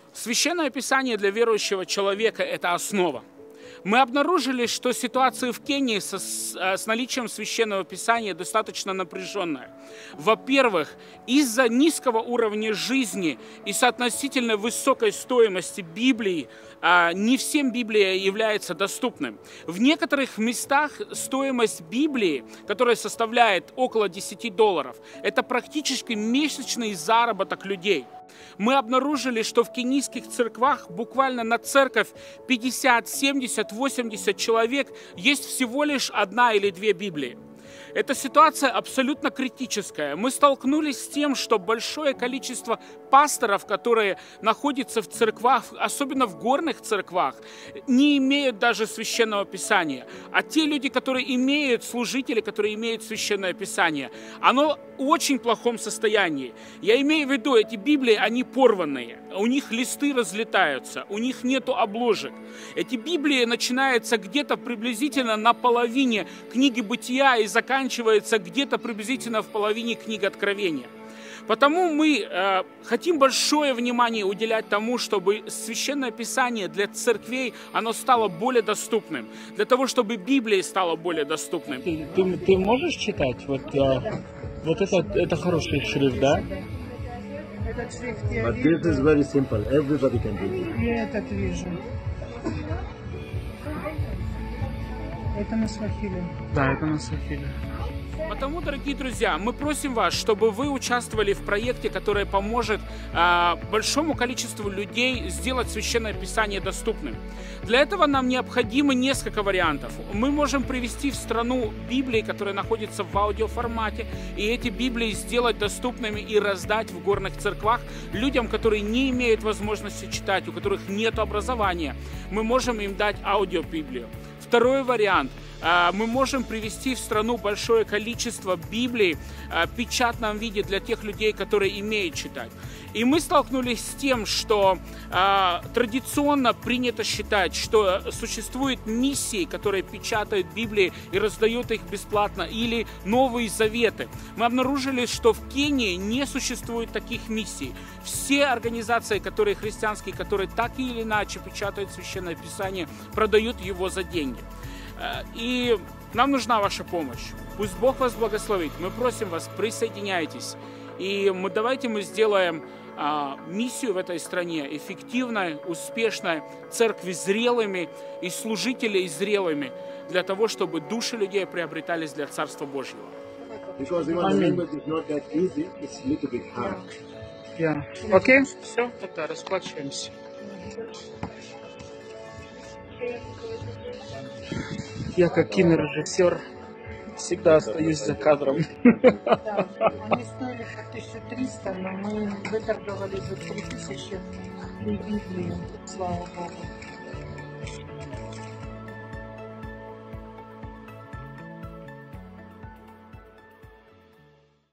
Священное Писание для верующего человека – это основа. Мы обнаружили, что ситуация в Кении с наличием Священного Писания достаточно напряженная. Во-первых, из-за низкого уровня жизни и соотносительно высокой стоимости Библии не всем Библия является доступным. В некоторых местах стоимость Библии, которая составляет около $10, это практически месячный заработок людей. Мы обнаружили, что в кенийских церквах буквально на церковь 50, 70, 80 человек есть всего лишь 1 или 2 Библии. Эта ситуация абсолютно критическая. Мы столкнулись с тем, что большое количество пасторов, которые находятся в церквах, особенно в горных церквах, не имеют даже Священного Писания. А те люди, которые имеют, служители, которые имеют Священное Писание, оно в очень плохом состоянии. Я имею в виду, эти Библии, они порванные, у них листы разлетаются, у них нету обложек. Эти Библии начинаются где-то приблизительно на половине книги Бытия и заканчивается где-то приблизительно в половине книги Откровения. Потому мы хотим большое внимание уделять тому, чтобы Священное Писание для церквей оно стало более доступным, для того, чтобы Библия стала более доступным. Ты можешь читать? Вот это хороший шрифт, да? Этот шрифт But this is very simple. Everybody can read it. я этот вижу. Это на свахиле. Да, это на свахиле. Потому, дорогие друзья, мы просим вас, чтобы вы участвовали в проекте, который поможет большому количеству людей сделать Священное Писание доступным. Для этого нам необходимо несколько вариантов. Мы можем привести в страну Библии, которые находятся в аудиоформате, и эти Библии сделать доступными и раздать в горных церквах людям, которые не имеют возможности читать, у которых нет образования. Мы можем им дать аудиобиблию. Второй вариант. Мы можем привести в страну большое количество Библий в печатном виде для тех людей, которые умеют читать. И мы столкнулись с тем, что традиционно принято считать, что существуют миссии, которые печатают Библии и раздают их бесплатно, или Новые Заветы. Мы обнаружили, что в Кении не существует таких миссий. Все организации, которые христианские, которые так или иначе печатают Священное Писание, продают его за деньги. И нам нужна ваша помощь. Пусть Бог вас благословит. Мы просим вас, присоединяйтесь. И давайте мы сделаем миссию в этой стране эффективной, успешной, церкви зрелыми и служителей зрелыми, для того, чтобы души людей приобретались для Царства Божьего. Окей, все, тогда расплачиваемся. Я как кинорежиссер всегда остаюсь за кадром. Да, они стоили по 1300, но мы выторговали за 3000 Библию, слава Богу.